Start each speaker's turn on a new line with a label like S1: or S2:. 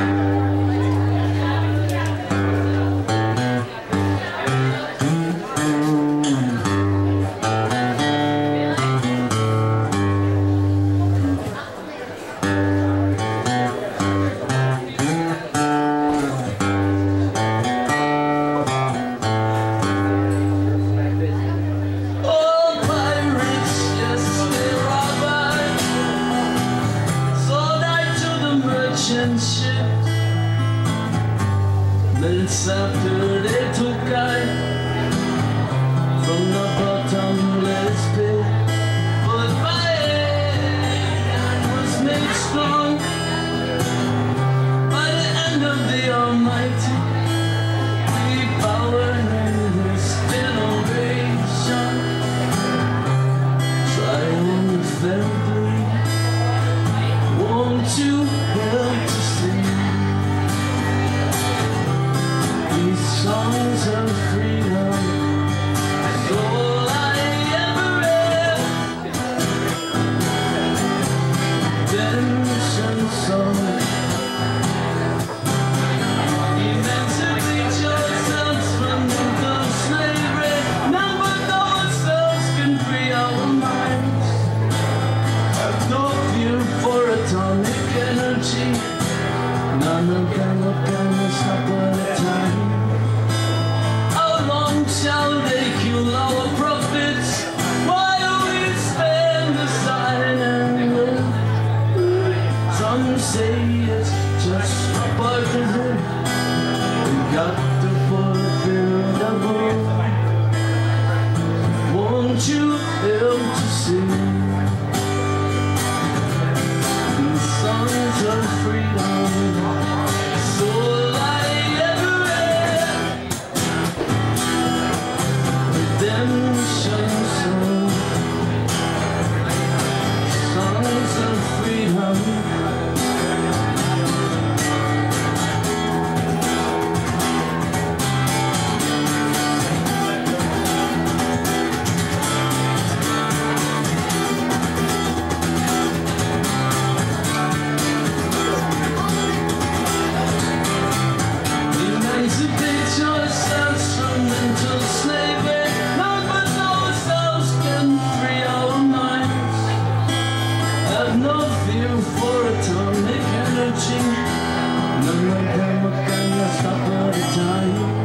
S1: Minutes after they took I from the bottomless pit, but by it was made strong by the hand of the Almighty. We power in His generation, triumphantly. Won't you help to sing these songs of freedom? That's all I ever read. Redemption songs. Emancipate yourselves from mental slavery. None but ourselves can free our minds. Have no fear for atomic energy. None of them are gonna stop at a time. How long shall they kill our prophets while we stand aside and live? Some say it's just part of it. We got to fulfill the book. Won't you help to sing these songs of freedom? So all I ever read. Redemption songs, songs of freedom. Emancipate yourselves from mental slavery. None but ourselves can free our minds. Have no fear for atomic energy. None of them are gonna stop at a time.